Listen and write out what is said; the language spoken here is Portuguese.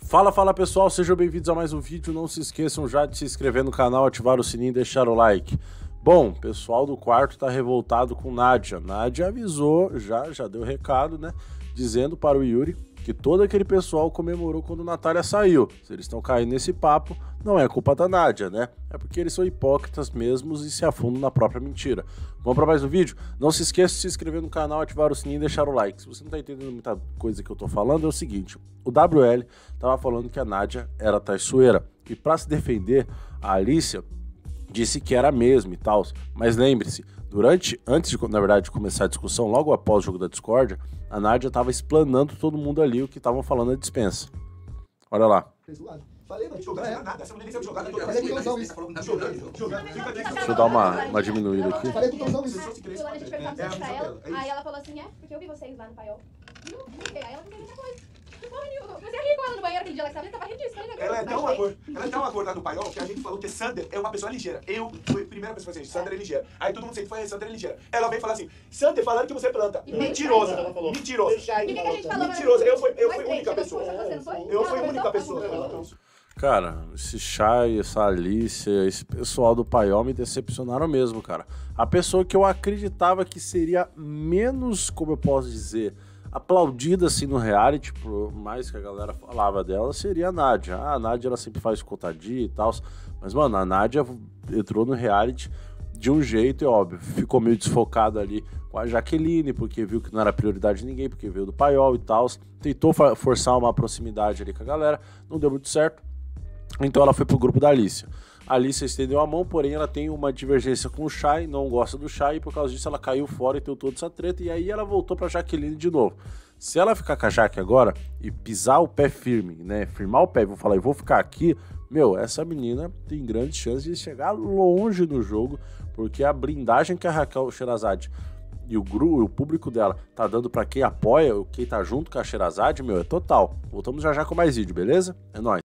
Fala pessoal, sejam bem-vindos a mais um vídeo. Não se esqueçam já de se inscrever no canal, ativar o sininho e deixar o like. Bom, pessoal do quarto tá revoltado com Nádia. Nádia avisou, já deu recado, né? Dizendo para o Yuri que todo aquele pessoal comemorou quando Natália saiu. Se eles estão caindo nesse papo, não é culpa da Nádia, né? É porque eles são hipócritas mesmos e se afundam na própria mentira. Vamos para mais um vídeo? Não se esqueça de se inscrever no canal, ativar o sininho e deixar o like. Se você não tá entendendo muita coisa que eu tô falando, é o seguinte: o WL tava falando que a Nádia era traiçoeira. E para se defender, a Alicia disse que era mesmo e tal. Mas lembre-se, antes de, na verdade, de começar a discussão, logo após o jogo da discórdia, a Nádia estava explanando todo mundo ali o que estavam falando na dispensa. Olha lá. Falei, não jogar nada. Essa mulher nem sabe jogar. Deixa eu dar uma diminuída aqui. Falei pro Tãozão isso. A gente perguntou pra ela, aí ela falou assim, porque eu vi vocês lá no paiol. Aí ela fez a mesma coisa. Você ri com ela no banheiro aquele dia lá que ela tava rindo disso. Ela é tão acordada no paiol que a gente falou que Sander é uma pessoa ligeira. Eu fui a primeira pessoa que falou assim, Sander é ligeira. Aí todo mundo sempre foi, Sander é ligeira. Ela veio falar assim, Sander falando que você planta. Mentiroso. Mentiroso. O que a gente falou? Mentiroso. Eu fui a única pessoa. Eu fui a única pessoa. Cara, esse Chay, essa Alicia, esse pessoal do paiol me decepcionaram mesmo, cara. A pessoa que eu acreditava que seria menos, como eu posso dizer, aplaudida assim no reality, por mais que a galera falava dela, seria a Nádia. A Nádia, ela sempre faz contadinha e tal, mas, mano, a Nádia entrou no reality de um jeito, é óbvio, ficou meio desfocada ali com a Jaqueline, porque viu que não era prioridade de ninguém, porque veio do paiol e tal, tentou forçar uma proximidade ali com a galera, não deu muito certo, então ela foi pro grupo da Alicia. A Alicia estendeu a mão, porém ela tem uma divergência com o Chay, não gosta do Chay, e por causa disso ela caiu fora e deu toda essa treta, e aí ela voltou pra Jaqueline de novo. Se ela ficar com a Jaque agora e pisar o pé firme, né, firmar o pé e vou falar, eu vou ficar aqui, meu, essa menina tem grandes chances de chegar longe no jogo, porque a blindagem que a Raquel Sherazade e o público dela tá dando pra quem apoia, quem tá junto com a Sherazade, meu, é total. Voltamos já com mais vídeo, beleza? É nóis.